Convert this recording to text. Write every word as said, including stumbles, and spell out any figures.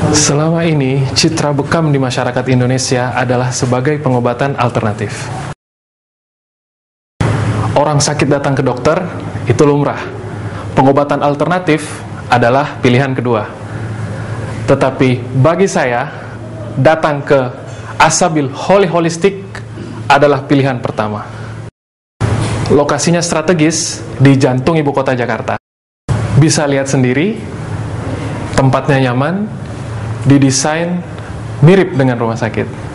Selama ini, citra bekam di masyarakat Indonesia adalah sebagai pengobatan alternatif. Orang sakit datang ke dokter, itu lumrah. Pengobatan alternatif adalah pilihan kedua. Tetapi bagi saya, datang ke Asabil Holy Holistic adalah pilihan pertama. Lokasinya strategis di jantung ibu kota Jakarta. Bisa lihat sendiri, tempatnya nyaman, didesain mirip dengan rumah sakit.